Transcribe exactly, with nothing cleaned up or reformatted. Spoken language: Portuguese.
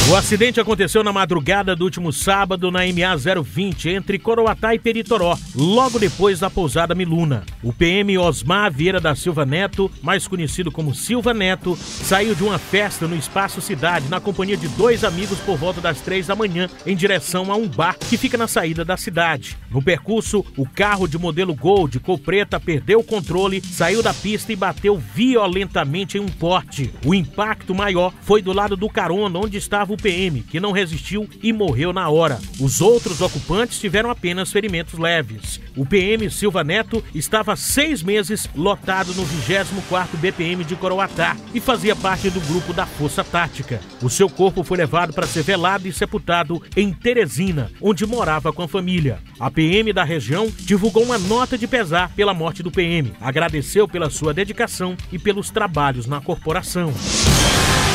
O acidente aconteceu na madrugada do último sábado na M A zero vinte, entre Coroatá e Peritoró, logo depois da pousada Miluna. O P M Osmar Vieira da Silva Neto, mais conhecido como Silva Neto, saiu de uma festa no Espaço Cidade na companhia de dois amigos por volta das três da manhã, em direção a um bar que fica na saída da cidade. No percurso, o carro de modelo Gol de cor preta perdeu o controle, saiu da pista e bateu violentamente em um poste. O impacto maior foi do lado do carona, onde estava o P M, que não resistiu e morreu na hora. Os outros ocupantes tiveram apenas ferimentos leves. O P M Silva Neto estava há seis meses lotado no vigésimo quarto B P M de Coroatá e fazia parte do grupo da Força Tática. O seu corpo foi levado para ser velado e sepultado em Teresina, onde morava com a família. A P M da região divulgou uma nota de pesar pela morte do P M, agradeceu pela sua dedicação e pelos trabalhos na corporação.